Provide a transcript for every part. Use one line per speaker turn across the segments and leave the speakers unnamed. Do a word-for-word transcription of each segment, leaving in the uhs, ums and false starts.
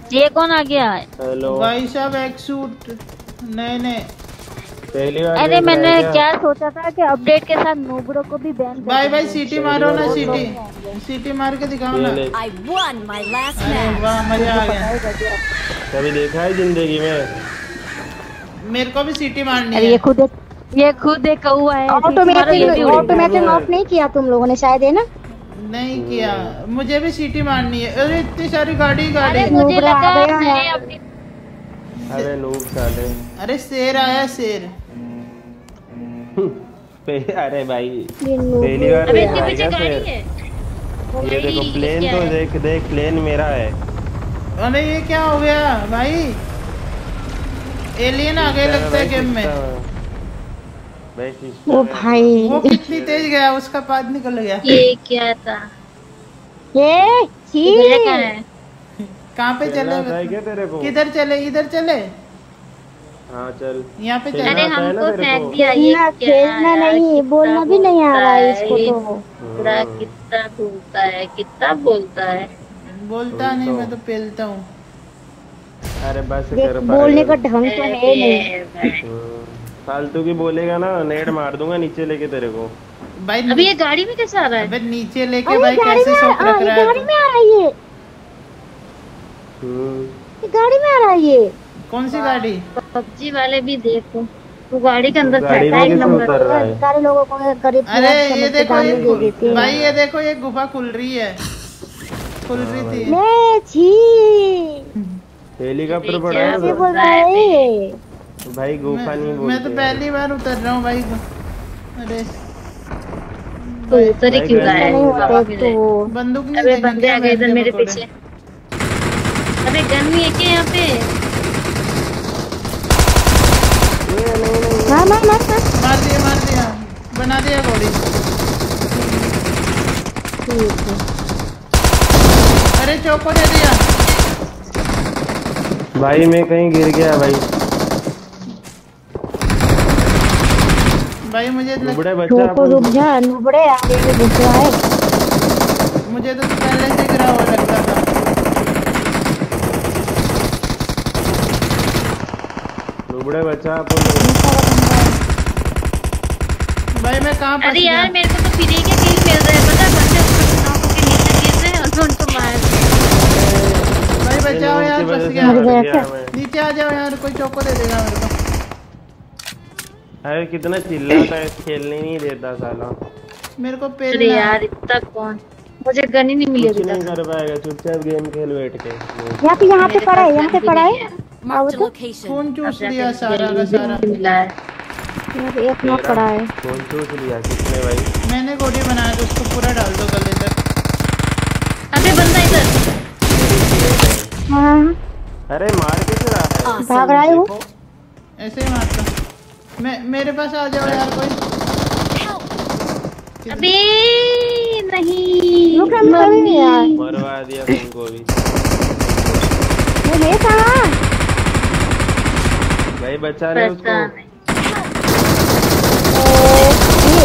ये कौन आ गया?
हेलो
भाई साहब एक सूट नए नए।
पहली बार
अरे
देख रहा
मैंने
है
क्या सोचा था कि अपडेट के साथ नूबड़ो को भी बैन कर
भाई भाई
देंगे।
सीटी मारो ना, सीटी सीटी मार के दिखाओ ना।
ये ले।
I won my last
अरे
match.
वाह मजा आ गया।
कभी देखा है जिंदगी में?
मेरे को भी सीटी मारनी
अरे
है।
ये खुद ये खुद एक कौवा है।
ऑटोमेटिक ऑटोमेटिक ऑफ नहीं किया तुम लोगों ने शायद, है ना?
नहीं किया, मुझे भी सीटी मारनी है। अरे इतनी सारी गाड़ी गाड़ी।
अरे मुझे
नूबड़ा
लगा
आ गया
मैं
है।
अपनी
अरे नूब साले।
अरे शेर आया शेर।
पे- अरे भाई
ये नूबड़ा।
पहली बार
अबे
देख
इसके
रहा है
पीछे
क्या
गाड़ी
फिर?
है।
ये देखो
भाई,
प्लेन
क्या
तो
है?
देख देख प्लेन मेरा है।
अरे ये क्या हो गया भाई? एलियन आ गए लगता है गेम में।
भाई सिस्टम
ओ
है।
भाई
वो कितनी तेज गया, उसका पाद निकल गया।
ये क्या था?
ये छी।
ये क्या है?
कहाँ पे
खेलना
चले?
आता है क्या तेरे को?
किधर चले? इधर चले,
हाँ चल।
यहाँ पे
खेलना
चले।
अरे
आता है ना
हमको
तेरे
फेंक
को?
दिया। ये
खेलना
क्या
खेलना
यार,
नहीं,
कितना
बोलना भी नहीं आ रहा है इसको
ये
तो।
पूरा कितना बोलता है, कितना बोलता है।
बोलता नहीं, मैं तो पेलता हूँ।
अरे बस
देख
कर
बोलने का
पागल।
ढंग तो है नहीं।
हम्म, फालतू की बोलेगा ना नेट मार दूंगा नीचे लेके तेरे को।
भाई
अभी ये गाड़ी में कैसे आ रहा है?
अबे नीचे लेके
अरे
भाई
गाड़ी
कैसे
में
शौक
आ-
रख रहा
ये गाड़ी
है
में आ रहा है ये
हम्म,
ये गाड़ी में आ रहा है ये।
तू? कौन सी गाड़ी?
पबजी वाले भी देखो, वो गाड़ी के अंदर
गाड़ी
बैठा
में
है एक
कैसे
नंबर।
उतर रहा है?
सारे लोगों को गरीब
अरे ये देखो
गाड़ी
ये
दे देते
गु-
हैं।
भाई ये देखो ये गुफा खुल रही है, खुल रही थी।
ले छी
हेलीकॉप्टर पड़ा
क्या
है
ये
तो।
बोल रहा है ये।
भाई गुफा नहीं
मैं,
बोलते
मैं तो पहली बार उतर रहा हूँ भाई। अरे
तो उतर ही क्यों रहा है?
नहीं
हवा
होते
मिले।
तो
बंदूक नहीं
अबे
देंगे
बंदे
क्या
आ गए इधर
मैंने
मेरे
पकौड़े?
पीछे। अबे गन नहीं है क्या यहाँ पे?
मार मार मार मार।
मार दिया मार दिया, बना दिया बॉडी।
ठीक है।
अरे चौको दे दिया।
भाई मैं कहीं गिर गया भाई।
भाई मुझे लग,
बुढ़े बच्चा
छोको रुक जा नुबड़े आगे में घुस रहा है।
मुझे तो पहले से गिरा हुआ लगता था।
बुढ़े बच्चा
भाई मैं कहाँ फंस
अरे
गया?
यार मेरे को तो फ्री के किल मिल रहे हैं, पता है? बंदे ऊपर नाव के नीचे गिर रहे हैं और उनको मार।
भाई बचाओ यार, फंस गया।
मर गया क्या?
नीचे आ जाओ यार, कोई चौको दे देगा मेरे को।
अरे कितना चिल्लाता है, खेलने नहीं देता साला।
मेरे को
अरे
पेलना है।
यार इतना कौन, मुझे गन ही नहीं मिली
कुछ
अभी
नहीं
तक।
कर पाएगा, चुपचाप गेम खेल बैठ के।
यहाँ पे यहाँ पे पड़ा है, यहाँ पे पड़ा है।
Marked a
तो
location.
खून चूस
अब
लिया
जाके
सारा का
मुझे
सारा।
मिला है।
यहाँ पे एक नॉक पड़ा है।
कौन चूस लिया किसने भाई?
मैंने गोली बनाया तो उसको पूरा डाल दो गले तक।
अबे बंदा इधर।
हाँ
अरे मार कैसे रहा है?
भाग रहा है वो।
देखो,
ऐसे ही मारता। मैं मेरे पास आ जाओ यार कोई।
अबे नहीं
रुक रहा, मैं कभी नहीं यार।
मरवा दिया तुमको भी।
वो है कहाँ?
भाई बचा ले उसको।
पता नहीं।
ये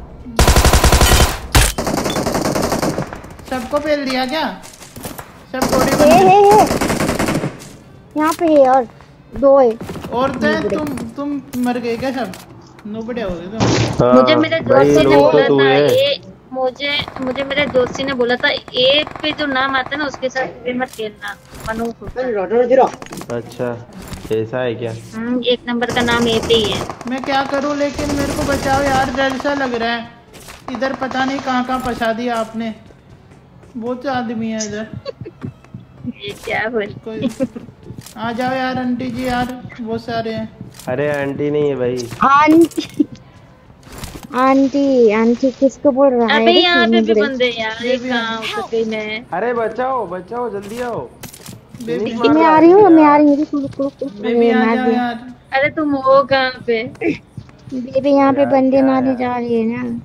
सबको पेल दिया क्या? सब गोली
है
बन
है
गई।
है। यहाँ पे है और दो है।
और तो तुम तुम मर गए क्या सब? नोबड़े हो गए तुम।
हाँ,
मुझे मेरे
भाई
दोस्त ने
लोग तो
बोला
तू
था
है।
ये मुझे मुझे मेरे दोस्ती ने बोला था ए पे जो नाम आता है ना उसके साथ भी मत खेलना, मनोज होता है।
अच्छा ऐसा है क्या?
हम्म, एक नंबर का नाम ए पे ही है।
मैं क्या करूं, लेकिन मेरे को बचाओ यार, डर सा लग रहा है। इधर पता नहीं कहाँ कहाँ फंसा दिया आपने। बहुत आदमी है इधर।
ये क्या बोल
कोई आ जाओ यार आंटी जी यार, बहुत सारे हैं।
अरे आंटी नहीं है भाई।
आंटी आंटी आंटी किसको बोल रहा है?
अबे यहाँ पे भी
नुबड़े।
बंदे यार, ये कहाँ उतर गई मैं?
अरे बचाओ बचाओ जल्दी आओ।
बेबी
मैं आ रही हूँ मैं आ रही हूँ। रुको, रुको, रुको।
बेबी
अरे
आ
मार
जाओ
दिया।
यार।
अरे तुम हो कहाँ पे?
बेबी यहाँ पे
यार,
बंदे
क्या
मारने
यार।
जा रही है ना।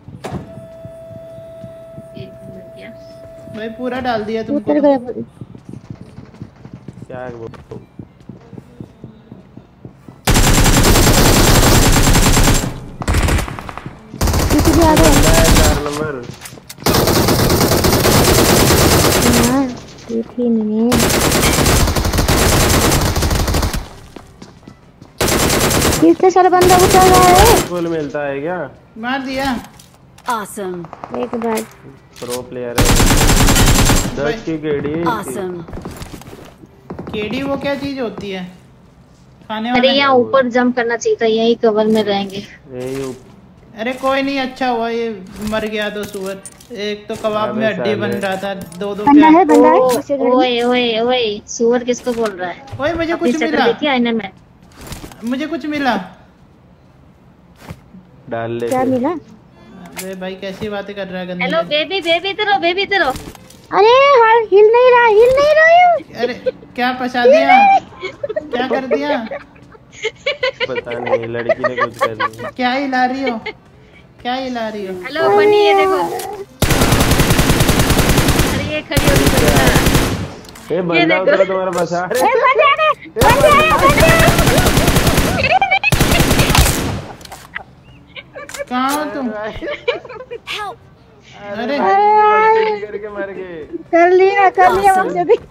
एक मिनट क्या?
भाई पूरा डाल दिया तुमको
उतर
तो।
गए।
क्या बोलूं?
पीछे भी आ गए।
बंदा है चार नंबर।
हाँ, देखी मैंने। कितने सारे बंदा उतर रहा है।
फुल मिलता है क्या?
मार दिया।
Awesome.
एक बार
प्रो प्लेयर है। दस की केडी है।
Awesome.
केडी वो क्या चीज होती है? खाने
अरे
वाला?
यहाँ ऊपर जंप करना चाहिए था, यही कवर में रहेंगे।
यही ऊप-
अरे कोई नहीं, अच्छा हुआ ये मर गया तो सुअर। एक तो कबाब में
अबे
हड्डी बन
साले।
रहा था, दो दो
बंदा है
प्याज।
बंदा है उसे घर में।
ओए ओए ओए, सुअर किसको बोल रहा है?
ओए मुझे
अपनी
कुछ
शक्ल
मिला,
देखी आईने में?
मुझे कुछ मिला।
डाल ले
क्या मिला?
अरे भाई कैसी बातें कर रहा है गंदी।
हेलो बेबी, बेबी इधर आओ, बेबी इधर आओ।
अरे हाँ, हिल नहीं रहा हिल नहीं रहा है।
अरे क्या फंसा दिया, क्या कर दिया?
पता नहीं, लड़की ने कुछ कर दिया।
क्या हिला रही हो, क्या हिला रही हो?
हेलो बनी, ये देखो। अरे ये खड़ी हो गई बंदा।
ए बंदा उधर तुम्हारा बचा। अरे
ए, बंदे आ गए, बंदे आए, बंदे आए।
कहाँ हो तुम?
Help.
अरे
लड़की करके मर गए।
कर लिया कर लिया मुझे भी।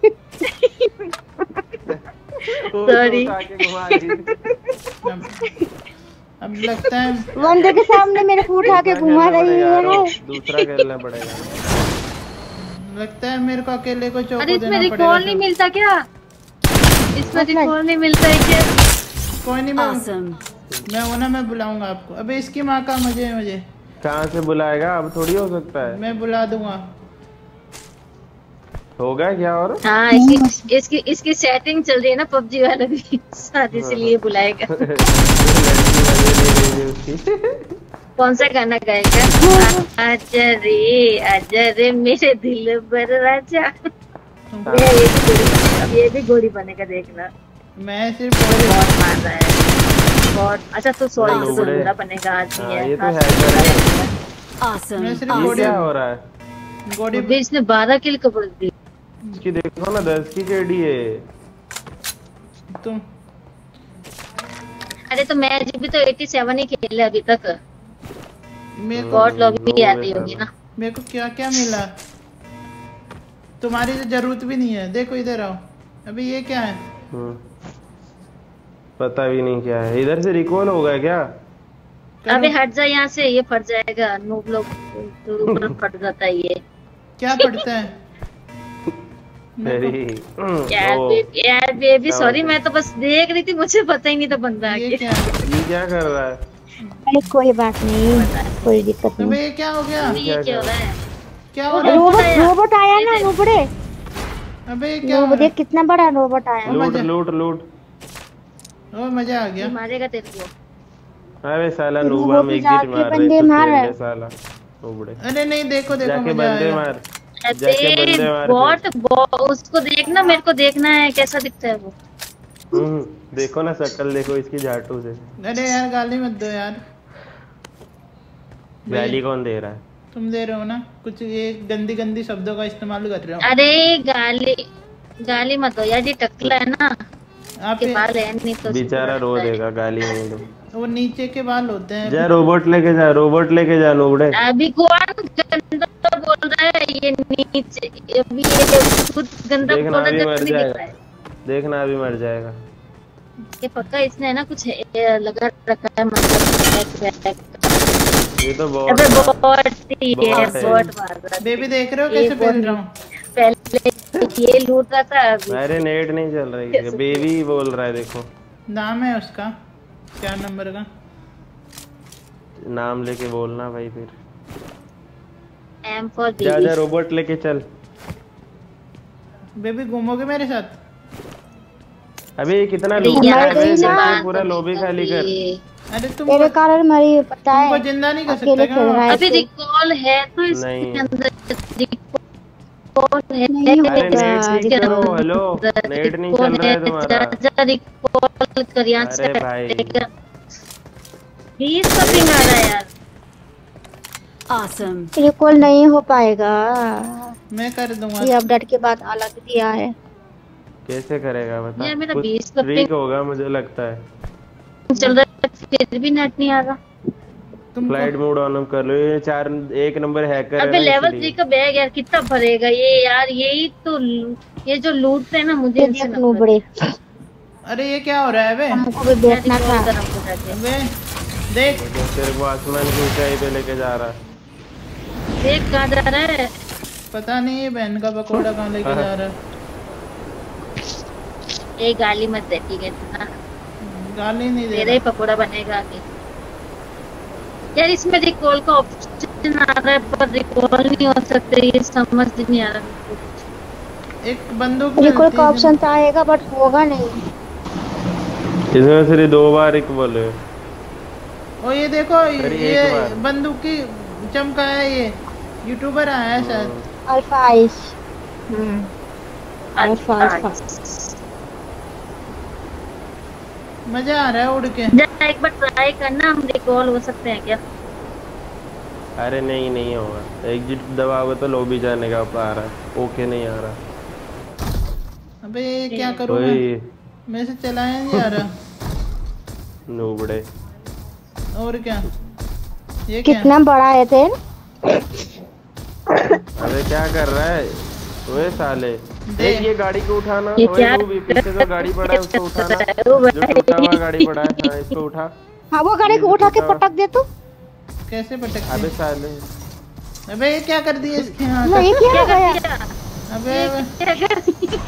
Sorry.
उठा के घुमा दी।
अब, अब लगता है
बंदे के सामने मेरे को उठा के घुमा रही है।
दूसरा खेलना पड़ेगा।
लगता है मेरे को अकेले को
अरे
चौको
इसमें
देना
रिकॉल
पड़ेगा।
नहीं मिलता क्या? इसमें रिकॉल नहीं मिलता है क्या?
कोई नहीं, मैं
Awesome.
मैं वो ना मैं बुलाऊंगा आपको। अबे इसकी माँ का मुझे मुझे
कहाँ से बुलाएगा? अब थोड़ी हो सकता है।
मैं बुला दूंगा।
होगा क्या? और
हाँ, इसकी इसकी इसकी सेटिंग चल रही है ना पबजी वाला भी, शादी से लिए बुलाएगा। कौन सा गाना गाएगा? आजा रे आजा रे मेरे दिल पर राजा। ये ये भी गोली, अब ये भी गोली बनेगा, देखना।
मैं सिर्फ
बहुत मार रहा है बहुत। अच्छा तो सॉरी, तो
लोबड़े।
बुरा बनेगा आदमी
हाँ,
है।
ये तो
हाँ,
है
बुरा
कर
बनेगा।
Awesome.
मैं सिर्फ
ये
गोली
क्या हो रहा है?
गोली
अभी इसने बारह किल कवर दी।
इसकी देखो ना, दस की केडी है।
तुम
अरे तो मैच भी तो सत्तासी ही खेले अभी तक।
मेरे को
गॉड लॉबी भी आती होगी ना।
मेरे को क्या क्या मिला? तुम्हारी तो जरूरत भी नहीं है। देखो इधर आओ। अबे ये क्या है?
हम्म, पता भी नहीं क्या है। इधर से रिकॉल होगा क्या?
अबे हट जा यहाँ से, ये फट जाएगा। नूब लोग तो ऊपर फट जाता है ये।
क्या पढ़ता है?
अरे
यार
ओ,
बेबी, यार बेबी सॉरी, मैं तो बस देख रही थी, मुझे पता ही नहीं था बंदा
ये
आगे।
क्या है?
ये क्या कर रहा है?
अरे कोई बात नहीं, कोई दिक्कत
अबे
नहीं।
ये क्या हो गया?
ये क्या हो रहा है?
क्या हो रहा है?
रोबोट रोबोट आया ना, रोबोटे।
अबे ये क्या हो
रोबोट
रहा
देख कितना बड़ा रोबोट आया।
लूट
मजा-
लूट लूट।
है? ओ मजा आ
ये
गया।
मारेगा तेरे को।
अरे साला
वो
नूबा
भी
में
जाके
गिट मार रहे
बंदे
तो
मार
खेल
रहा है।
ले साला नूबड़े।
अरे नहीं, देखो देखो
जाके
मजा
बंदे
आएगा।
मार। जाके
अबे
बंदे मार
बॉट बॉ- उसको देखना, मेरे को देखना है कैसा दिखता है वो।
हम्म, देखो ना शक्ल देखो इसकी झाटू से।
अरे यार गाली मत दो यार।
गाली कौन दे रहा है?
तुम दे रहे हो ना कुछ, ये गंदी गंदी शब्दों का इस्तेमाल कर रहे हो
अरे गाली गाली मत दो यार, ये टकला है ना,
आप।
के बाल है नहीं तो
बेचारा रो देगा, गाली नहीं दो।
वो नीचे के बाल होते हैं।
जा रोबोट लेके जा, रोबोट लेके जा नूबड़े।
अभी कौन गंदा बोल रहा है? ये नीचे अभी ये खुद गंदा बोल
देखना
रहा
अभी
है,
मर
जब नहीं दिख रहा
जाएगा।
है।
देखना अभी मर जाएगा।
ये पक्का इसने है ना कुछ है, लगा रखा है, मतलब बैक बैक।
ये तो बहुत
अबे बॉट ही है,
बॉट है।
बॉट मार रहा है।
बेबी देख रहे हो
ये
कैसे पेल
बॉट
रहा हूँ?
पहले ये लूट रहा था, अभी
अरे नेट नहीं चल रही है, बेबी बोल रहा है देखो।
नाम है उसका क्या नंबर का?
नाम लेके बोलना भाई फिर।
एम फॉर
जा जा
बेबी।
रोबोट लेके चल।
बेबी घूमोगे मेरे साथ?
अबे ये कितना
अरे
लूट
यार,
रहा है,
गई
देख
ना।
के पूरा लॉबी खाली कर।
अरे तुम
तेरे कारण मरी, पता
तुमको
है।
जिंदा नहीं कर
अकेले
सकते
खेल रहा
क्या?
है
अभी
तू।
रिकॉल है तो
नहीं।
इसके अंदर रिकॉल है।
नहीं होगा,
अरे नेट ठीक
इसके
करो,
अंदर
हेलो नेट नहीं चल रहा है तुम्हारा।
जा जा रिकॉल कर यहाँ से।
अरे भाई।
प्लीज का पिंग आ रहा है यार।
Awesome.
रिकॉल नहीं हो पाएगा,
मैं कर दूंगा।
ये अपडेट के बाद अलग दिया है।
कैसे करेगा बता?
यार मेरा
कुछ
बीस का
ट्रिक होगा मुझे लगता है।
चल रहा है, फिर भी नेट नहीं आ रहा।
तुम
फ्लाइट मोड ऑन कर लो। ये चार एक नंबर हैकर है
अबे
ना,
लेवल
इसलिए।
थ्री का बैग यार कितना भरेगा ये यार? यही तो ये जो लूटते हैं ना, मुझे
ये
इनसे
देख
नफरत
नूबड़े।
अरे ये क्या हो रहा है बे?
हमको भी देखना था।
अबे देख
तेरे को आसमान की ऊंचाई पे लेके जा रहा है।
देख कहाँ जा रहा है?
पता नहीं ये बहन का पकोड़ा कहाँ लेके जा रहा है।
ये गाली मत दे ठीक है ना?
गाली नहीं दे
तेरा ही पकोड़ा बनेगा आगे। यार इसमें रिकॉल का ऑप्शन आ रहा है पर रिकॉल नहीं हो सकते, ये समझ नहीं आ रहा।
एक बंदूक
रिकॉल का ऑप्शन तो आएगा बट होगा नहीं।
इसमें सिर्फ दो बार एक बोले।
ओ ये देखो ये बंदूक की चमका है, ये यूट्यूबर आया है शायद।
Alpha ice. हम्म अल्फा अल्फा।
मजा आ रहा है उड़ के।
जा एक बार ट्राई करना, हम रिकॉल हो सकते हैं क्या?
अरे नहीं नहीं होगा, एग्जिट दबाओगे तो लॉबी जाने का आ रहा है, ओके नहीं आ रहा।
अबे क्या करूं मैं? मैं से चलाया नहीं जा रहा।
नूबड़े।
और क्या ये
कितना बड़ा है तेल?
अबे क्या कर रहा है ओए साले? देख ये गाड़ी को उठाना।
ये
ओए
क्या?
वो भी पीछे जो गाड़ी पड़ा है उसको उठाना, जो टूटा हुआ गाड़ी पड़ा है। हाँ इसको उठा।
हाँ वो गाड़ी को उठा के पटक दे तू।
कैसे पटक?
अबे साले
अबे ये क्या कर दिया इसके हाथ?
ये क्या हो गया?
अबे
क्या कर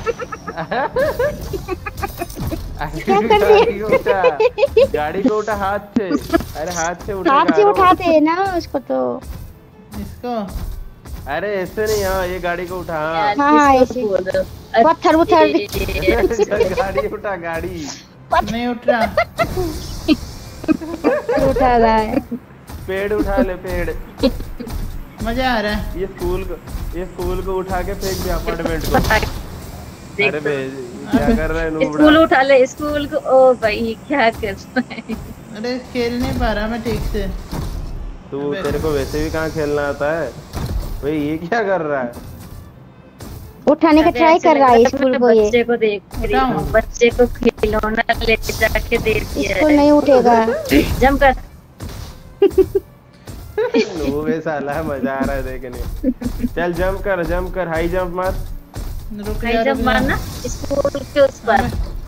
क्या कर दिया?
गाड़ी को उठा हाथ से। अरे हाथ से उठा।
हाथ से उठाते हैं ना उसको तो।
इसको
अरे ऐसे नहीं। हाँ ये गाड़ी को उठा। हाँ
हाँ ऐसे पत्थर उथर
गाड़ी उठा। गाड़ी
नहीं उठ रहा।
उठा रहा है।
पेड़ उठा ले पेड़।
मजा आ रहा है।
ये स्कूल को ये स्कूल को उठा के फेंक दिया अपार्टमेंट को। अरे बे क्या कर रहा है नूबड़ा?
स्कूल उठा ले स्कूल को। ओ भाई क्या कर रहा है?
अरे खेल नहीं पा रहा मैं ठीक से।
तू तेरे को वैसे भी कहाँ खेलना आता है भाई? ये क्या कर रहा है?
उठाने का ट्राई कर रहा है स्कूल को। ये
बच्चे को देख रही हूँ, बच्चे को खिलौना ले जाके दे दिया
इसको नहीं उठेगा।
जम कर।
नूबे साला मजा आ रहा है देखने। चल जंप कर जंप कर हाई जंप मार।
रुक
हाई
जा,
जंप
रुक जा।
मारना स्कूल के उस पर।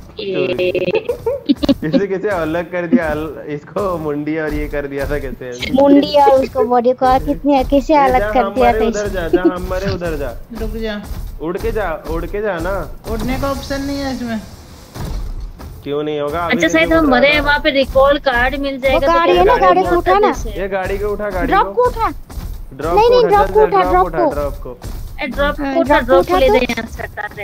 किसे किसे अलग कर दिया अल, इसको मुंडी और ये कर दिया था कैसे?
मुंडी और उसको बॉडी को कितने कैसे अलग कर दिया था।
उधर जा जहाँ हम मरे उधर जा।
रुक जा।
उड़ के जा उड़ के जा ना।
उड़ने का ऑप्शन नहीं है इसमें।
क्यों नहीं होगा?
अच्छा शायद हम मरे हैं, वहाँ पे रिकॉल कार्ड मिल जाएगा।
वो गाड़ी है ना, गाड़ी को उठा ना।
ये गाड़ी को उठा। गाड़ी
ड्रॉप को उठा।
ड्रॉप
नहीं नहीं ड्रॉप को उठा। ड्रॉप को
ड्रॉप को
ड्रॉप को उठा। ड्रॉप को ले दे यहाँ से हटा दे।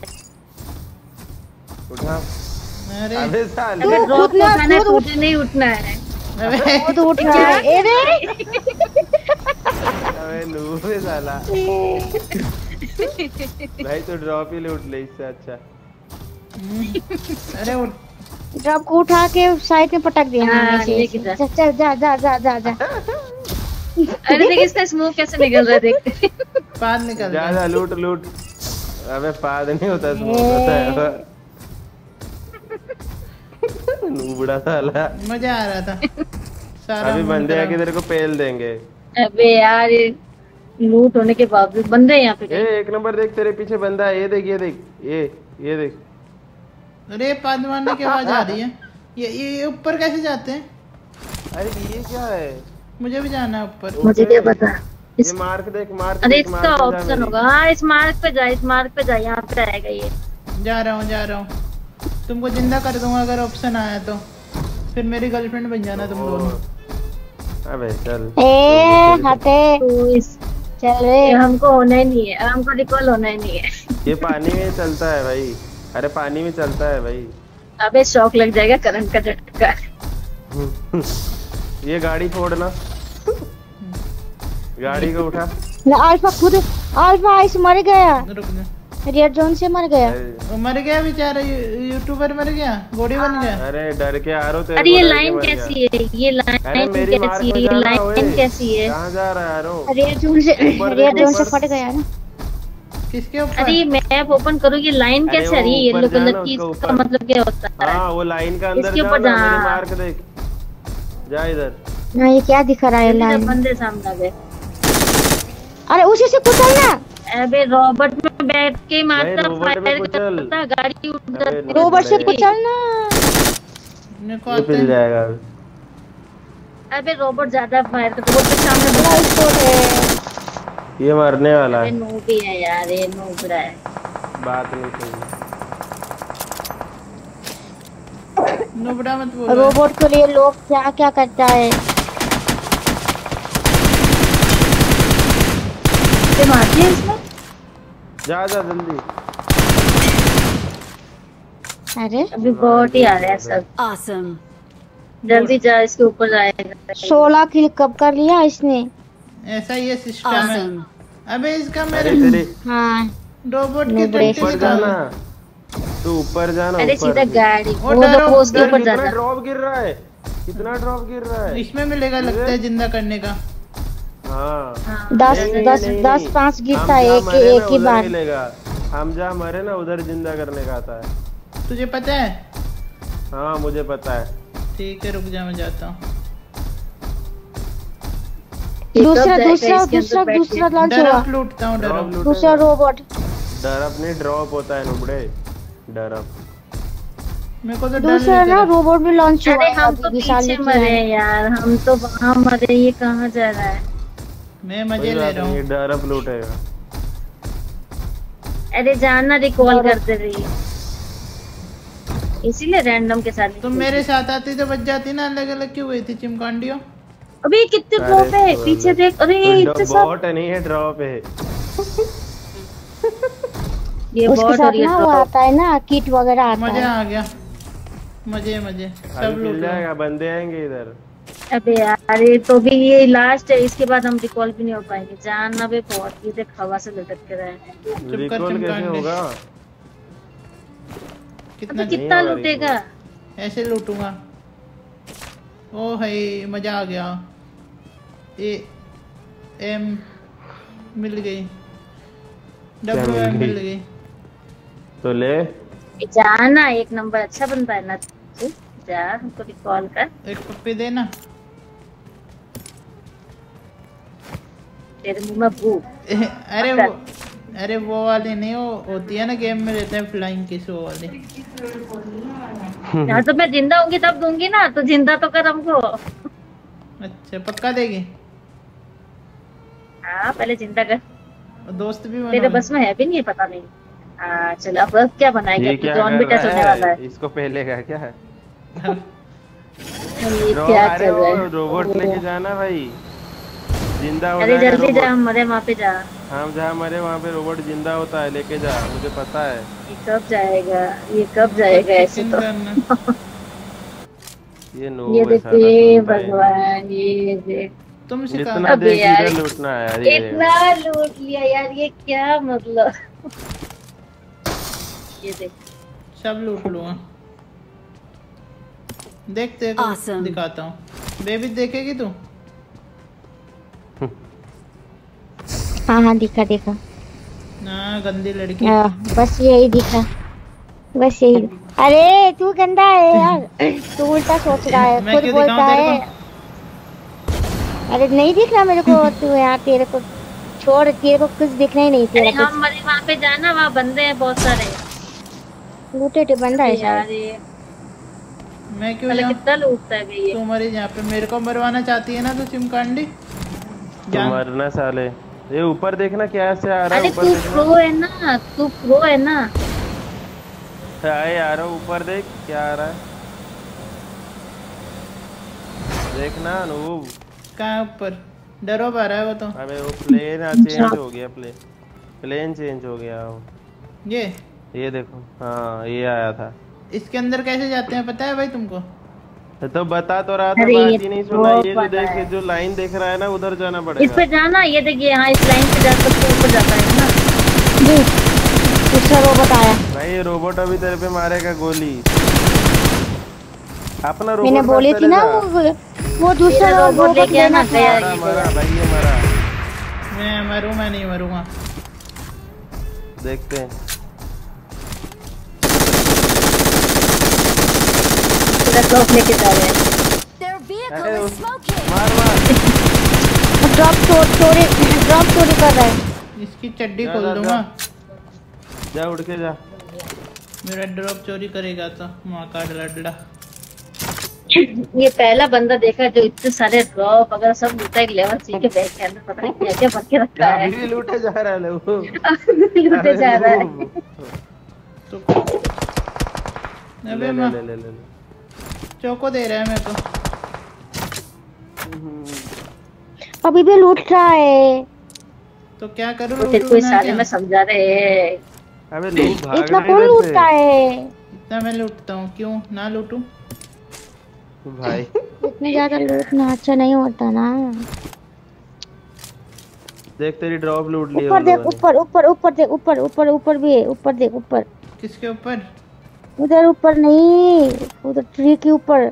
उठा।
अरे
अबे साले
अगर ड्रॉप को उठाना है तुझे नहीं उठना है।
अबे
वो तो उठ रहा है। ए रे
अबे नूबे साला। भाई तो ड्रॉप ही ले उठ ले इससे अच्छा।
अरे उठ।
ड्रॉप को उठा के साइड में पटक दिया
हाँ,
हमने से।
ये किधर?
चल चल जा जा जा जा जा।
अरे देख इसका स्मोक कैसे निकल रहा है देख।
पाद निकल
जा
गया।
जा लूट लूट। अबे पाद नहीं होता स्मोक होता है। नूबड़ा साला।
मजा आ रहा था। सारा
अभी
मन
बंदे
खराब।
आके तेरे को पेल देंगे।
अबे यार ये लूट होने के बावजूद बंदे यहाँ पे
ए एक नंबर देख तेरे पीछे बंदा है। ये देख ये देख ये ये देख।
अरे पाद मारने की आवाज आ रही है। ये ये ऊपर कैसे जाते हैं?
अरे ये क्या है?
मुझे भी जाना है ऊपर।
मुझे क्या पता।
ये मार्क देख मार्क
अरे
देख,
इसका
मार्क पे जा
ऑप्शन
मेरी।
होगा। हाँ इस मार्क पे जा, इस मार्क पे जा, यहाँ पे आएगा ये।
जा रहा हूँ जा रहा हूँ। तुमको जिंदा कर दूंगा अगर ऑप्शन आया तो। फिर मेरी गर्लफ्रेंड बन जाना तुम दोनों।
अबे चल।
ए हटे
तो इस
चल
ये
रे।
हमको होना ही नहीं है, हमको रिकॉल होना ही नहीं है।
ये पानी में चलता है भाई। अरे पानी में चलता है भाई।
अबे शौक लग जाएगा करंट का झटका।
ये गाड़ी फोड़ना। गाड़ी को उठा।
ना अल्फा खुद अल्फा आइस मर गया।
रुक जा।
रेड जोन से मर गया।
वो मर गया बेचारा। यू- यूट्यूबर मर गया। गोड़ी बन गया।
अरे डर के आ रहे हो तेरे
अरे
को
ये
डर के
लाइन
मर गया।
कैसी है? ये
अरे
लाइन
मेरी मार्क
कैसी
में
है? ये
जाना ओए।
लाइन कैसी है?
कहाँ जा रहा है यारो?
रेड जोन से
ऊपर
रेड
देखो,
जोन से
ऊपर।
फट गया ना।
किसके ऊपर?
अरे मैप ओपन करो, ये लाइन
अरे
कैसे आ
वो
रही है? येलो
ऊपर
कलर
जाना,
की,
उसका
इसका
ऊपर।
मतलब क्या होता है?
हाँ वो लाइन का अंदर
इसके
जा
ऊपर
ना,
जा।
मेरी मार्क देख। जा इधर।
ना ये क्या दिख रहा है
इधर
लाइन?
बंदे सामने आ गए।
अरे उसी से कुचलना।
अबे रॉबर्ट में बैठ के मारता,
रोबोट में
फायर
कुचल।
करता, गाड़ी उड़
अबे
जाती।
रोबोट से
नहीं।
कुचलना।
मेरे को
ये
आते
पिल
हैं।
जाएगा अभी।
अबे रोबोट ज्यादा मार तो रोबोट के सामने
बड़ा
बंदा
स्कोर है।
ये मरने वाला
अबे
है।
नूब ही है यार, ये नूब रहा है।
बात नहीं सही।
नुबड़ा मत बोलो।
रोबोट के लिए लोग क्या क्या करता है।
ये मार दिया इसने।
जा जा जल्दी।
अरे
अभी बहुत ही आ रहा है सब।
Awesome.
जल्दी जा, इसके ऊपर जाएगा।
सोलह किल कब कर लिया इसने।
ऐसा ये सिस्टम है।
Awesome.
अबे इसका
अरे
मेरे
तेरे
हाँ
रोबोट की
नुबड़े
टट्टी
ऊपर
निकाल।
जाना, तू ऊपर जाना।
अरे
ऊपर
सीधा गाड़ी
वो
वो
डरो,
वो उसके
डर
ऊपर
कितना
जाना।
ड्रॉप गिर रहा है, कितना ड्रॉप गिर रहा है।
इसमें मिलेगा लगता है जिंदा करने का।
हाँ
हाँ,
दस
नहीं, नहीं,
दस
नहीं,
दस
नहीं।
पाँच
हम
गिरता है
जहाँ
एक
मरे ना,
एक ही
उधर
बार।
मिलेगा। हम जहाँ मरे ना उधर जिंदा करने का आता है।
तुझे पता है?
हाँ मुझे पता है।
ठीक है रुक जा, मैं जाता हूँ।
ये कब
दूसरा
जाएगा
दूसरा
इसके अंदर
दूसरा
बैठ के?
दूसरा लॉन्च हुआ।
डरप लूटता हूँ,
ड्रॉप
डरप।
लूटेगा।
दूसरा रोबोट।
डरप नहीं ड्रॉप होता है नुबड़े, डरप।
मेरे को तो डर
दूसरा
लग
ना
रहा।
रोबोट भी लॉन्च हुआ
अरे
है
हम
अभी
तो
विशाल
पीछे
ने किया
मरे
है।
हैं यार, हम तो वहाँ मरे। ये कहाँ जा रहा है?
मैं
कोई
मजे ले
बात
रहा
नहीं,
हूँ।
डरप लूटेगा।
अरे जाना, रिकॉल करते रही, इसीलिए रैंडम के साथ।
तुम मेरे साथ आती तो बच जाती ना। अलग अलग क्यों गई थी चिमकांडियों?
अभी कितने ड्रॉप है
अरे
पीछे देख। अरे इतने सब।
बॉट नहीं है, ड्रॉप है।
ये
उसके
बॉट
साथ
और ये
ना वो
ड्रॉप।
आता है ना किट वगैरह आता
मजा
है।
आ गया। मजे मजे सब
अभी
लूट
मिल
लो।
जाएगा, बंदे आएंगे इधर।
अबे यार ये तो भी ये लास्ट है, इसके बाद हम रिकॉल भी नहीं हो पाएंगे। जाना बे बहुत, ये देख हवा से लटक के रहे हैं।
कर
रिकॉल कैसे
चिमकांडे।
होगा?
कितना
अबे कितना
होगा
लूटेगा?
ऐसे लूटूंगा। ओ है मजा आ गया। ए एम मिल गई। डब्ल्यू
मिल
एम
गई?
मिल गई।
तो ले।
जाना, एक नंबर अच्छा बनता है ना तू। जा, हमको रिकॉल कर।
एक पप्पी देना।
तेरे मुंह में भूख।
ए, अरे वो अरे वो वाली नहीं, वो होती है ना गेम में रहते हैं फ्लाइंग किस, वो वाली।
यहाँ तो मैं जिंदा होंगी तब दूंगी ना, तो जिंदा तो कर हमको।
अच्छा पक्का देगी?
हाँ पहले जिंदा कर।
और दोस्त भी
तेरे
बना।
बस में है भी नहीं, पता नहीं। हाँ चलो, अब अब क्या बनाएंगे?
ये
अब
क्या
तो जॉन भी
कर
टच
रहा
होने वाला
है?
है।
इसको पहले का क्या है?
ये
रो-
क्या
अरे
चल रहा
वो
है?
रोबोट लेके जाना भाई, जिंदा हो
अरे
जाएगा
जल्दी जा,
रोबोट।
हम मरे वहाँ पे जा।
हम जहाँ मरे वहाँ पे रोबोट जिंदा होता है, लेके जा, मुझे पता है।
ये कब जाएगा? ये कब जाएगा? ऐसे तो
ये नो
ये
है
देख,
सारा,
ये
सुनता ही नहीं।
भगवान, ये देख
तुम सिखा।
जितना
अबे
देख
यार,
इधर लूटना है यार। ये
इतना लूट लिया यार, ये क्या मतलब? ये देख,
सब लूट लूंगा। देख तेरे को
Awesome.
दिखाता हूँ। बेबी देखेगी तू?
हाँ हाँ दिखा दिखा।
ना गंदी लड़की।
हाँ, बस यही दिखा, बस यही। अरे तू गंदा है यार, तू उल्टा सोच रहा है,
मैं
खुद
क्यों
बोलता
दिखाऊं तेरे
है। अरे नहीं दिख रहा मेरे को, तू यार तेरे को छोड़, तेरे को कुछ दिखना ही नहीं
अरे
तेरा
हम मरे वहाँ पे जाना, वहाँ बंदे हैं बहुत सारे।
कुछ। लूटे टे बंदा है
यार
शायद।
ये
मैं क्यों
पहले
जाऊँ?
कितना लूटता है बे ये।
तू मरी यहाँ पे, मेरे को मरवाना चाहती है ना तू चिमकांडी?
तो
जान।
मरना साले। ये ऊपर देखना क्या से आ रहा
अरे
है, ऊपर
तू
देखना।
प्रो है ना, तू प्रो है ना।
आए आ रहा हूँ, ऊपर देख क्या आ रहा है, देखना अनूप।
कहाँ ऊपर? डरो पा रहा है वो तो।
अबे वो प्लेन चेंज हो गया, प्ले प्लेन चेंज हो गया वो।
ये
ये देखो, हाँ ये आया था।
इसके अंदर कैसे जाते हैं पता है भाई तुमको?
तो बता तो रहा था,
अरे
बात
ये
ही नहीं
तो
सुना। ये जो
पता
देख,
है।
जो लाइन देख रहा है ना, उधर जाना
इस
पड़ेगा।
पे जाना, ये देखिए, हाँ इस लाइन पे जा सकते ऊपर जाता है ना।
जी दूसरा रोबोट आया।
भाई ये रोबोट अभी तेरे पे मारेगा गोली। अपना रोबोट
मैंने बोली थी ना वो वो दूसरा
तेरा रोबोट
रोबोट
लेके आना
लेना था।
गया।
मरा मरा भाई, ये मरा।
मैं मरूं? मैं नहीं मरूंगा।
देखते हैं।
तेरा ड्रॉप लेके जा रहे हैं।
Their vehicle
अरे
is smoking.
मार मार।
ड्रॉप चोरी ड्रॉप चोरी कर रहा है।
इसकी चड्डी
जा,
खोल
जा,
दूंगा।
जा उड़ के जा।
मेरा ड्रॉप चोरी करेगा तो माँ का लडला।
ये पहला बंदा देखा जो इतने सारे ड्रॉप अगर सब लूटा एक लेवल सी के बैग के अंदर, पता नहीं क्या क्या भर के रखा है।
अभी भी लूटे जा रहा है लोग।
लूटे जा रहा है।
तो
ले
अबे
ले
माँ
ले ले ले।
चौको दे रहा है मेरे को।
अभी भी लूट रहा है।
तो क्या करूँ?
तो तेरे को इस सारे में समझा रहे हैं।
अबे लोग भाग
इतना
रहे
कौन
हैं
लूटता है?
इतना मैं लूटता हूँ, क्यों ना लूटूं?
भाई
इतने ज्यादा लूटना अच्छा नहीं होता ना।
देख तेरी ड्रॉप लूट ली
ऊपर देख, ऊपर ऊपर ऊपर देख, ऊपर ऊपर ऊपर भी है, ऊपर देख ऊपर।
किसके ऊपर?
उधर ऊपर नहीं, उधर ट्री के ऊपर।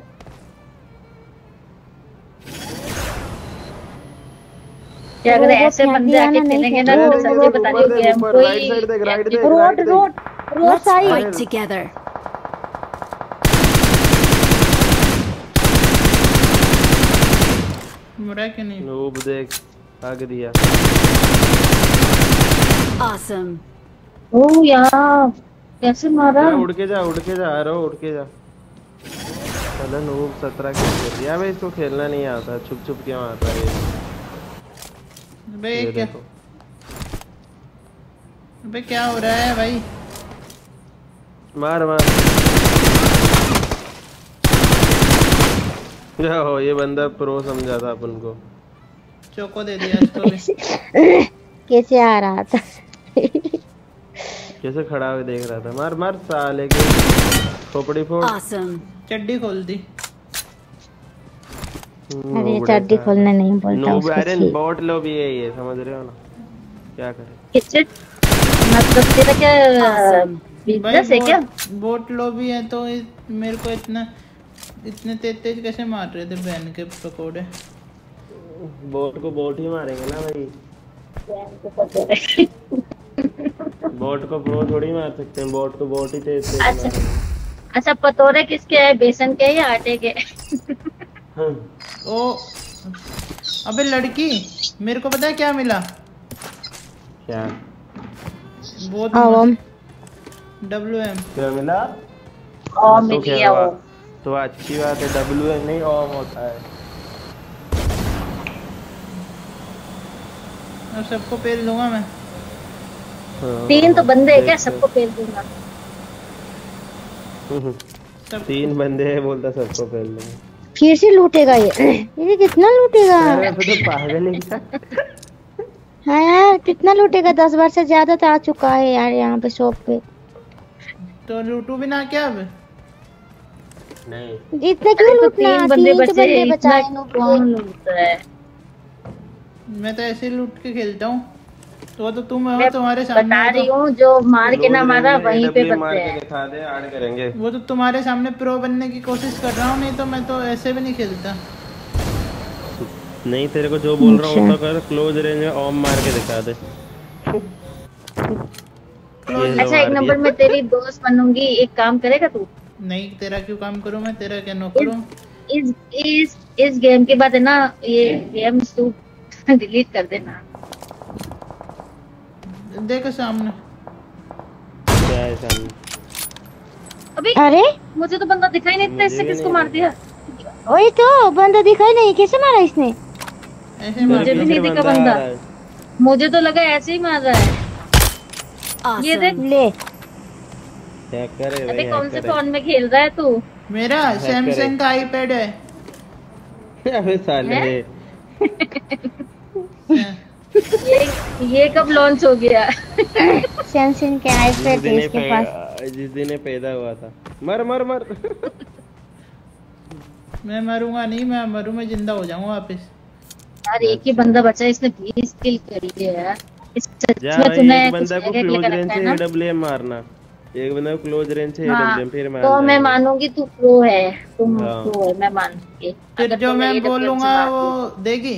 क्या अगर ऐसे बंदे आके खेलेंगे ना तो सच्ची बता रही हूँ गेम कोई
road road road side.
Fight together.
मुरा क्यों नहीं?
नूब देख भाग दिया।
Awesome.
ओ यार कैसे मारा?
जा, उड़ के जा उड़ के जा, आ रहा उड़ के जा। चलो नूब सत्रह किल कर दिया। भाई इसको खेलना नहीं आता, छुप छुप के मारता है ये।
अबे
ये
क्या?
देखो।
अबे क्या हो रहा है भाई?
मार मार। हो ये बंदा प्रो समझा था अपन को।
चौको दे दिया इसको भी।
कैसे आ रहा था?
कैसे खड़ा हुए देख रहा था। मार मार साले के खोपड़ी फोड़।
Awesome.
चड्डी खोल दी।
अरे चड्डी खोलने नहीं बोलता
नूब
उसको।
अरे
छी।
बॉट लो भी है ये, समझ रहे हो ना? क्या करे?
किससे मतलब तेरा क्या
Awesome.
बिजनेस है क्या?
बोट लो भी है तो इ, मेरे को इतना इतने तेज तेज कैसे मार रहे थे बहन के पकोड़े?
बोट को बोट ही मारेंगे ना भाई। बोट को प्रो थोड़ी मार सकते हैं, बोट को बोट ही तेज तेज
अच्छा
मारेंगे।
अच्छा पतोरे किसके है? बेसन के या आटे के?
ओ अबे लड़की, मेरे को पता है क्या मिला?
क्या
बहुत
आवाम
डब्ल्यू एम।
क्या मिला?
और
तो
मिल
क्या
गया
हुआ?
वो।
तो अच्छी बात है, डब्ल्यू एम नहीं ओम होता है।
और सबको पेल दूंगा मैं।
हाँ,
तीन तो बंदे है क्या?
देख
सबको पेल दूंगा।
सब
तीन बंदे हैं बोलता सबको पहल दूंगा।
फिर से लूटेगा ये। ये कितना लूटेगा?
अरे तो पागल है क्या?
हाँ यार कितना लूटेगा? दस बार से ज्यादा तो आ चुका है यार यहाँ पे शॉप पे।
तो लूटू भी ना क्या अब?
नहीं
इतने क्यों
तो
लूटना?
तीन बंदे
तीन तो
बचे,
बंदे
इतना
बचाए नो
कौन लूटता है?
मैं तो ऐसे ही लूट के खेलता हूँ। तो तो तुम हो
मैं
तुम्हारे सामने
बता
हो
रही
तो,
हूँ जो मार के ना
लोड
मारा
रेंज में
वहीं पे
AW मार
बचते
के
हैं।
दिखा दे, ऐड करेंगे।
वो तो तुम्हारे सामने प्रो बनने की कोशिश कर रहा हूँ, नहीं तो मैं तो ऐसे भी नहीं खेलता।
नहीं तेरे को जो बोल रहा हूँ
अच्छा।
तो कर, क्लोज रेंज में ओम मार के दिखा दे। ये लो
अच्छा एक
मार
नंबर
दिया।
में तेरी दोस्त बनूंगी, एक काम करेगा तू?
नहीं तेरा क्यों काम करूँ मैं? तेरा क्या नौकर हूँ?
इस इस इस गेम के बाद है ना ये गेम तू डिलीट कर देना।
देखो सामने।
क्या है सामने?
अभी
अरे
मुझे तो बंदा दिखाई नहीं देता, इससे
मुझे भी
किसको
नहीं
मार दिया?
वही तो बंदा दिखाई नहीं, कैसे मारा इसने?
ऐसे मार
मुझे भी
दिया।
नहीं दिखा बंदा। मुझे तो लगा ऐसे ही मार रहा है। ये देख
Awesome.
ले
हैकर है
अबे
भाई,
कौन से
हैकर है।
फोन में खेल रहा है तू?
मेरा सैमसंग का आईपैड है।
अबे साले
हैं? ये ये कब लॉन्च हो गया?
सैमसंग के
जिस
आईपैड
दिन
है
ये
इसके
पै-
पास।
जिस दिन ये पैदा हुआ था। मर मर मर।
मैं मरूंगा नहीं, मैं मरूं मैं जिंदा हो जाऊंगा वापस।
यार एक ही बंदा बचा, इसने बीस किल करी है यार। इस सच
जा
में
भाई,
तूने
एक
कुछ
बंदा को
जगह
क्लोज
लेकर
रेंज
रखा
से
है ना?
एडब्ल्यूएम मारना। एक बंदा को क्लोज रेंज से
हाँ
एडब्ल्यूएम फिर मार
तो मैं
जाएगा।
मानूंगी तू प्रो है, तुम
हाँ।
प्रो है मैं मानूंगी।
फिर
अगर
जो
तूने
मैं
A W M से
बोलूंगा
मार
वो
दिया।
देगी।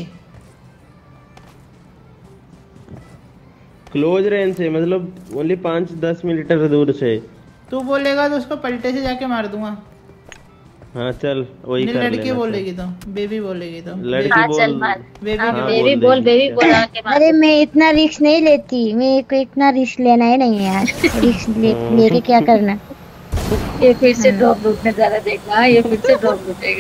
क्लोज रेंज से मतलब ओनली पाँच दस मीटर दूर से।
तू बोलेगा तो उसको पलटे से जाके मार दूंगा।
हाँ चल वही
नहीं
कर
लड़की
लेना।
बोलेगी तो, बेबी बोलेगी तो।
लड़की
हाँ
बोल।
चल मार।
बेबी
हाँ,
क्या?
हाँ,
बेबी
बोल
बोल
देगी।
बेबी बोला के मार।
अरे मैं इतना रिस्क नहीं लेती, मेरे को इतना रिस्क लेना ही नहीं है यार। रिस्क ले, लेके क्या करना?
ये फिर से ड्रॉप लूटने जा रहा, देखना ये फिर से ड्रॉप लूटेगा।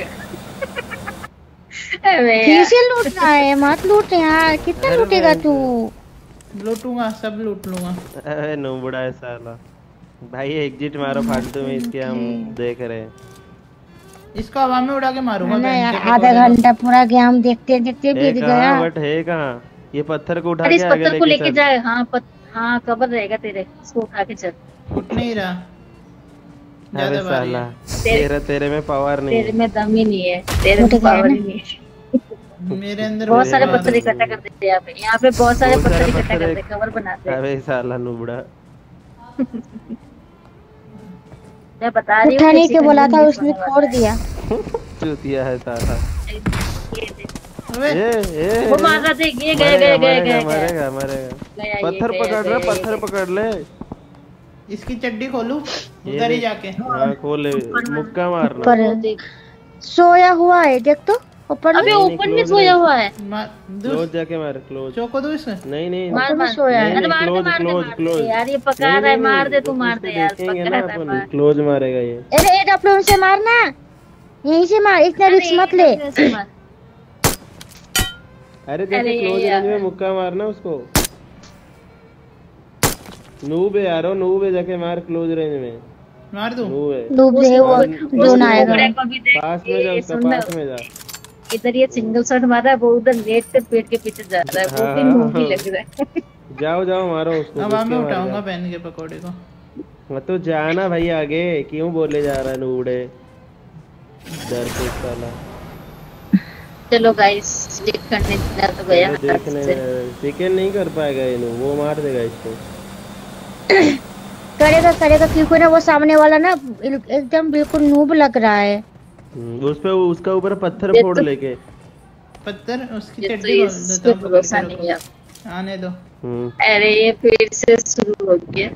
अबे
फिर
यार,
से लूटना है, मत लूट यार, कितना
अरे
लूटेगा
मैं-
तू?
लूटूंगा, सब लूट लूंगा।
अरे नुबड़ा है साला। भाई एग्जिट मारो फालतू में, इसके हम देख रहे हैं।
इसको हवा में उड़ा के मारूंगा।
ना
बहन
यार,
के
आधा
पकौड़े को।
घंटा पूरा गेम देखते देखते
है
बीत
कहाँ
गया।
बट है कहाँ? ये पत्थर को उठा
अरे
के
इस
आगे
पत्थर को
लेके
लेके
चल।
जाए। हाँ पत, हाँ कवर रहेगा तेरे, इसको उठा के चल।
उठ नहीं रहा।
अबे
ज्यादा भारी
साला,
है।
तेरे तेरे में पावर नहीं
तेरे
है।
में दम ही नहीं है, तेरे में
उठ गया
पावर
ना।
ही नहीं है।
मेरे अंदर
बहुत
वैसे
सारे
बात
पत्थर
है।
इकट्ठा कर देते हैं यहाँ पे, यहाँ पे बहुत सारे
बहुत
पत्थर
सारे
इकट्ठा
पत्थर
करते
एक-
हैं, कवर बनाते हैं।
अबे साला नुबड़ा।
मैं बता रही हूँ
उठाने
कि
के
चिकन
बोला
विंग
था,
मिस
उसने
होने
छोड़
वाला
दिया।
चूतिया है साला।
है। ये देख,
अबे
ये ये
वो मार रहा था, ये गए गए गए गए
मरेगा मरेगा मरेगा।
गया, ये
पत्थर
गया,
पकड़
गया,
ले,
ये
पत्थर
गया।
पकड़ ले।
इसकी चड्डी खोलू
ये
उधर ही
देख।
जाके।
हाँ खोल ले, मुक्का मारना।
पर
वो देख।
सोया हुआ है, देख तो ऊपर
अबे
में।
नहीं,
ओपन में
close
सोया
range।
हुआ है।
मार दू
क्लोज जाके मार, क्लोज।
चौको दो इसे।
नहीं नहीं
मार
ऊपर में
मार
सोया है।
नहीं,
अरे
नहीं,
मार दे
close,
मार दे
close,
मार
close।
दे यार, ये पका
नहीं,
रहा है,
नहीं,
मार दे
नहीं,
तू, मार
उसको
दे यार,
देखेंगे
पका
ना
रहा है,
अपन,
मार।
क्लोज मारेगा ये।
अरे एक अपलोड से मारना, यहीं से मार, इतना रिस्क मत ले।
अरे, ऐसे मार।
अरे
अरे
जैसे क्लोज
यार।
रेंज में मुक्का मारना उसको। नूब है यारो, नूब है, जाके मार क्लोज रेंज में।
मार दूं।
नूब है।
डूब रहे वो,
उस
जोन आएगा।
टुकड़े को भी देख,
पास में जा,
ये
उसका
सुन ना,
पास में जा।
इधर ये सिंगल शॉट मारा है, वो उधर नेट से पेट के पीछे जा रहा है, वो भी
हाँ,
मूवी
हाँ।
लग रहा है।
जाओ जाओ मारो उसको।
हवा
घुस के
में
मार
उठाऊंगा
जाओ।
बहन के पकौड़े को।
हाँ, तो जाना भाई आगे, क्यों बोले जा रहा है नूबड़े? डर के साला।
चलो गाइस, चेक करने जा तो गया
चलो देखने, चिकन नहीं कर पाएगा ये नूब, वो मार देगा इसको।
करेगा करेगा, क्योंकि ना वो सामने वाला ना एकदम बिल्कुल नूब लग रहा है।
हम्म, उस पे उसका ऊपर पत्थर
ये
फोड़
तो-
लेके।
पत्थर उसकी
ये तो
चड्डी खोल
इस
देता
पे
हूँ, पकड़
भरोसा
के
नहीं है।
रखो। आने दो।
हम्म,
अरे ये फिर से शुरू हो गया।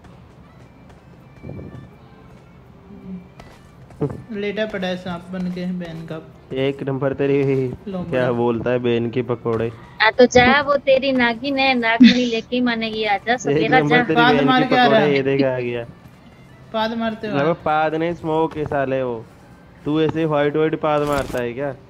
लेटा पड़ा है सांप बन के बहन का।
एक नंबर तेरी
लो
क्या
बड़ा।
बोलता है बेन की पकोड़े।
आ तो जा, वो तेरी नागिन है, नागमणि लेके ही मानेगी, आजा
एक
सवेरा जा।
नंबर तेरी
पाद
बेन
मार
की
के आ रहा
पकोड़े,
है।
ये देखा आ गया।
पाद मारते हो
मतलब पाद नहीं, स्मोक के साले वो। तू ऐसे व्हाइट व्हाइट पाद मारता है क्या?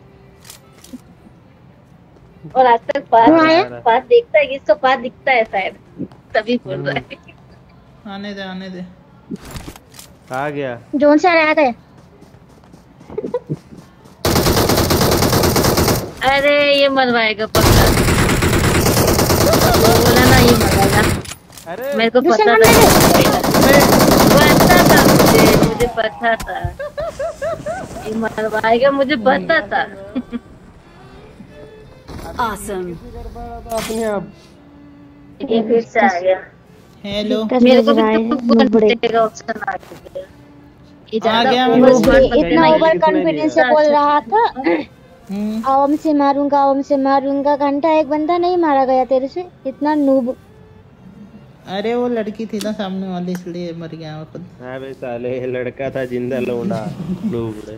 और आज तक पास
कौन आया?
पास देखता है, इसको पास दिखता है शायद, तभी बोल रहा है।
आने दे आने दे।
आ गया।
जोन से आ गए।
अरे ये मरवाएगा पक्का, वो बोला ना ये मरवाएगा,
अरे
मेरे को
दूसरे
पता
नंबर
था, पता था मुझे, मुझे पता था ये मरवाएगा, मुझे पता था।
Awesome.
अपने आप।
ये फिर से आ गया।
हेलो।
मेरे को भी तो घंटे ऑप्शन आ गया। ये
आ
ज्यादा
गया,
ओवर
मेरे को
स्मार्ट
भी।
बनते
इतना
नहीं।
ओवर
किसने
कॉन्फिडेंस
दिया?
से बोल रहा था,
हम्म,
ओम से मारूंगा ओम से मारूंगा, घंटा एक बंदा नहीं मारा गया तेरे से, इतना नूब।
अरे वो लड़की थी ना सामने वाली, इसलिए मर गया मैं खुद।
अबे साले लड़का था जिंदा लौंडा। नूबड़े।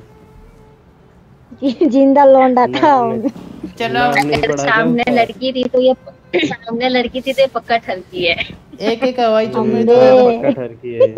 जिंदा लौंडा था।
नाम नहीं-
चलो
नाम नहीं
अगर
पढ़ा
सामने
क्या?
लड़की थी तो ये सामने लड़की थी तो ये पक्का ठरकी है।
एक एक हवाई चुम्मी
हम्म,
दे दो।
पक्का ठरकी है।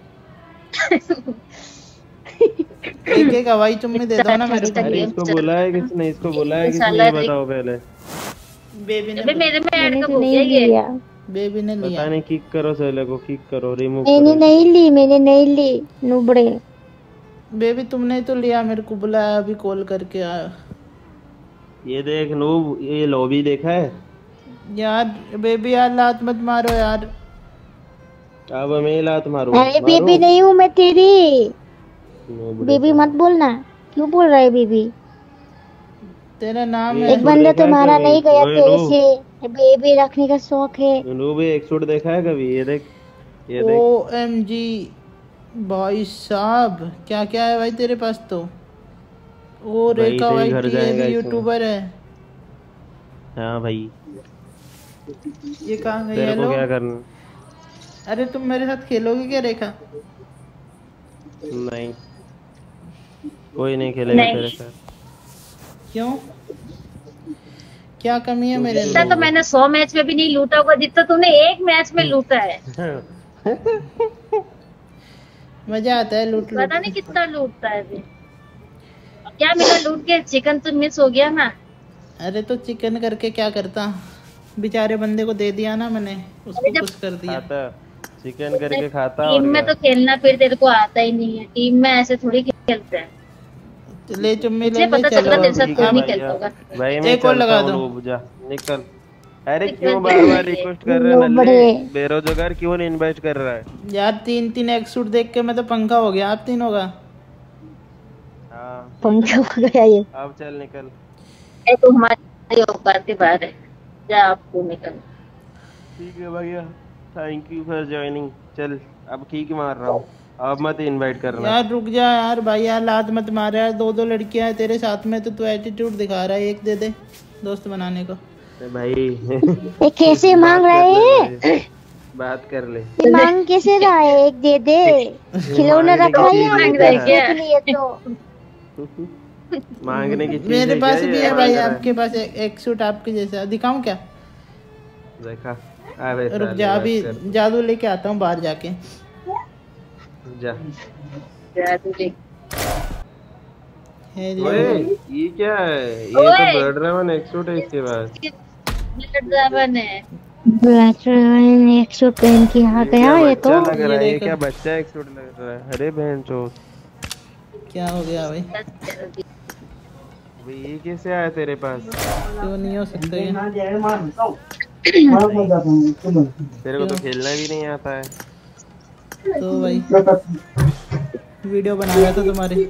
एक एक हवाई चुम्मी दे दो ना मेरे को।
अरे इसको बोला है किसने, इसको बोला है किसने,
साला
ये
रे-
बताओ पहले।
बेबी ने
अबे मेरे में ऐड
मैंने
कब
तो
हो
नहीं
गया ये?
लिया,
बेबी ने लिया।
पता नहीं, किक करो साले को, किक करो, रिमूव
मैंने
करो।
नहीं ली, मैंने नहीं ली नूबड़े।
बेबी तुमने तो लिया, मेरे को बुलाया अभी कॉल करके आया।
ये देख नूब, ये लॉबी देखा है?
यार बेबी यार लात मत मारो यार।
अब मैं लात मारू।
अरे बेबी नहीं हूँ मैं तेरी,
नूबड़े
बेबी
का।
मत बोलना, क्यों बोल रहा है बेबी?
तेरा नाम
ये
है।
एक बंदा
देखा
तो
है
मारा
कभी?
नहीं गया
ओए
तेरे
नूब।
से, बेबी रखने का शौक है।
नूब एक सूट देखा है कभी? ये देख, ये देख।
ओ एम जी भाई साहब, क्या क्या है भाई तेरे पास तो। ओ
भाई
रेखा
तेरे
भाई
घर
ये
जाएगा
भी
इसमें।
यूट्यूबर है।
हाँ भाई,
ये कहाँ गई?
तेरे को
हेलो।
क्या करना?
अरे तुम मेरे साथ खेलोगे क्या रेखा?
नहीं, कोई नहीं खेलेगा
नहीं।
तेरे साथ।
क्यों? क्या कमी है मेरे
इतना
अंदर?
तो मैंने सौ मैच में भी नहीं लूटा होगा जितना तूने एक मैच में लूटा है।
मजा आता है लूट लूट
पता नहीं कितना लूटता है अभी। क्या मिला लूट के? चिकन तो मिस हो गया ना।
अरे तो चिकन करके क्या करता, बेचारे बंदे को दे दिया ना मैंने, उसको
जब-
कुछ कर दिया।
खाता चिकन करके खाता।
टीम
और
में
क्या?
तो खेलना फिर तेरे को आता ही नहीं है। टीम में ऐसे थोड़ी खेलते हैं।
ले चुम्मी ले
मुझे
ले,
पता
चलो
चलता तेरे साथ
ठीक
कोई
है
नहीं
भैया।
खेलता होगा।
भाई मैं
एक और
चलता
लगा
हूँ,
दो।
लोग जा निकल। अरे
निकल
क्यों बार
जाइए।
बार रिक्वेस्ट कर रहे हैं?
बड़े।
नल्ले बेरोजगार क्यों नहीं इनवाइट कर रहा है?
यार तीन तीन एक सूट देख के मैं तो पंखा हो गया, आप तीन होगा।
हाँ
पंखा हो गया ये।
अब चल निकल।
ए तू हमारी औकात के बाहर है। जा आपको निकल।
ठीक है भैया, थैंक यू फॉर ज्वाइनिंग। चल अब ठीक मार रहा हूँ, अब मत इनवाइट करना।
यार रुक जा यार भाई, यार लात मत मार यार, दो दो लड़कियां हैं तेरे साथ में तो तू एटीट्यूड दिखा रहा है, एक दे दे दोस्त बनाने को।
अरे भाई
ये कैसे मांग रहे हैं?
बात कर ले।
ये मांग कैसे रहा है? एक दे दे, खिलौना
मांगने
रखा
की
है
चीज़
मांग
है
रहे
क्या?
क्या?
के लिए तो।
मांगने की चीज़
मेरे
है
पास
क्या
भी
ये?
है भाई,
मांग रहा
आपके पास एक, एक सूट आपके जैसा, दिखाऊं क्या?
देखा अबे
रुक
साले,
जा,
बात
अभी
कर।
जादू लेके आता हूँ बाहर जाके।
जा।
जा तू देख।
है जी।
ओए ये क्या है? ये
ओए!
तो ब्लड ड्रैगन एक्सूट है इसके पास।
ब्लड ड्रैगन है।
ब्लैक ड्रैगन एक सूट पहन के आ
ये
गया
क्या
ये तो।
बच्चा लग रहा है?
ये
ये
देखो।
क्या बच्चा एक्सूट लग रहा है? अरे बहन चोद,
क्या हो गया भाई?
भाई ये कैसे आया तेरे पास?
क्यों नहीं हो सकता ये?
तेरे को तो खेलना भी नहीं आता है।
तो भाई वीडियो बना रहा था तुम्हारी।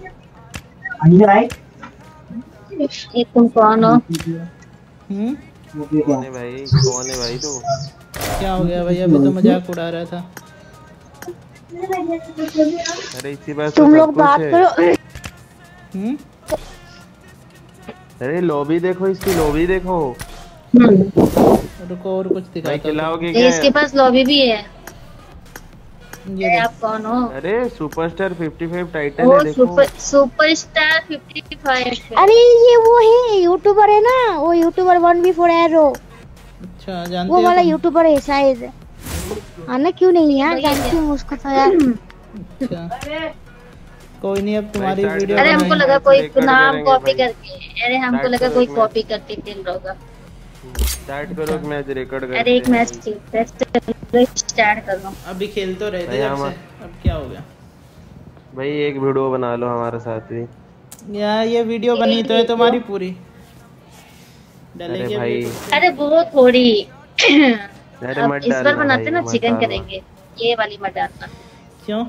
ये तुम कौन हो?
हम्म
कौन है भाई? कौन है भाई तू?
क्या हो गया भाई? अभी तो मजाक उड़ा रहा था।
अरे इसी बात तो
तुम
सब
लोग
कुछ
बात
है।
करो।
हम्म
अरे लॉबी देखो, इसकी लॉबी देखो।
रुको और कुछ
भाई
दिखाता हूँ।
खिलाओगे
ये
क्या?
इसके पास लॉबी भी है।
ये
ए,
देख।
आप कौन हो?
अरे सुपरस्टार पचपन टाइटल
वो
है देखो।
सुपर सुपरस्टार पचपन।
अरे ये वो है यूट्यूबर है ना, वो YouTuber one B four arrow,
अच्छा जानते
वो
हो
वाला
तुम?
यूट्यूबर है शायद। आना क्यों नहीं यार, जानती हूँ उसको तो यार।
अच्छा कोई नहीं, अब तुम्हारी
भाई,
वीडियो
अरे हमको
बनाएंगे।
लगा कोई
रिकॉर्ड
नाम
करेंगे
कॉपी
भाई।
करके। अरे हमको
स्टार्ट
लगा
करो
कोई
एक
कॉपी करके खेल रहा होगा।
स्टार्ट करो मैच रिकॉर्ड करते
अरे एक
हैं।
मैच खेलते हैं, स्टार्ट कर लो।
अभी खेल तो रहे थे
भाई,
जब
हम-
से, अब क्या हो गया?
भाई एक वीडियो बना लो हमारे साथ भी।
यार ये वीडियो बनी तो है तुम्हारी पूरी,
अरे
डालेंगे
भाई
वीडियो।
अरे वो थोड़ी
अरे
अब
मत
इस बार
डालना
बनाते
भाई,
ना
मत
चिकन
डालना।
करेंगे। ये वाली मत डालना।
क्यों?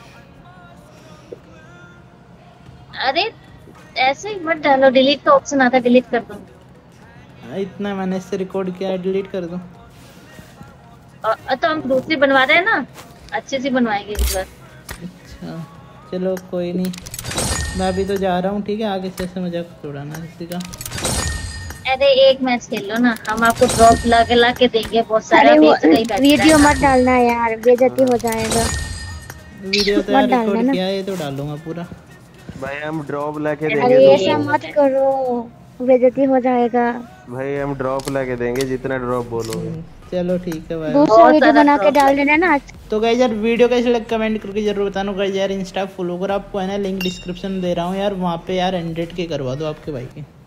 अरे ऐसे ही मत डालो, डिलीट का ऑप्शन आता है, डिलीट कर दो।
इतना मैंने इससे रिकॉर्ड किया है, डिलीट कर दूं?
और तो हम दूसरी बनवा रहे हैं ना, अच्छे से बनवाएंगे इस बार।
अच्छा चलो कोई नहीं, मैं अभी तो जा रहा हूँ, ठीक है? आगे से ऐसे मजाक उड़ाना किसी का।
अरे एक मैच खेल लो ना, हम आपको ड्रॉप ला के ला के देंगे बहुत सारा।
अरे वो
बेच के ही बैठ
वीडियो
जाएगा।
मत डालना यार, बेइज्जती हो जाएगा।
वीडियो तो
मत
यार
डालना
रिकॉर्ड
ना।
किया है, ये तो डालूंगा पूरा।
भाई हम ड्रॉप लाके
अरे
देंगे
ऐसा
तुमको।
मत करो, बेइज्जती हो जाएगा।
भाई हम ड्रॉप लाके देंगे जितना ड्रॉप बोलोगे।
चलो ठीक है भाई।
दूसरा
बहुत
वीडियो
सारा
बना के
drop
डाल देना ना।
तो गाइस यार वीडियो कैसे लगे कमेंट करके जरूर बताना। गाइस यार इंस्टा फॉलो कर, आपको है ना लिंक डिस्क्रिप्शन दे रहा हूँ यार, वहाँ पे यार हंड्रेड के करवा दो आपके भाई के।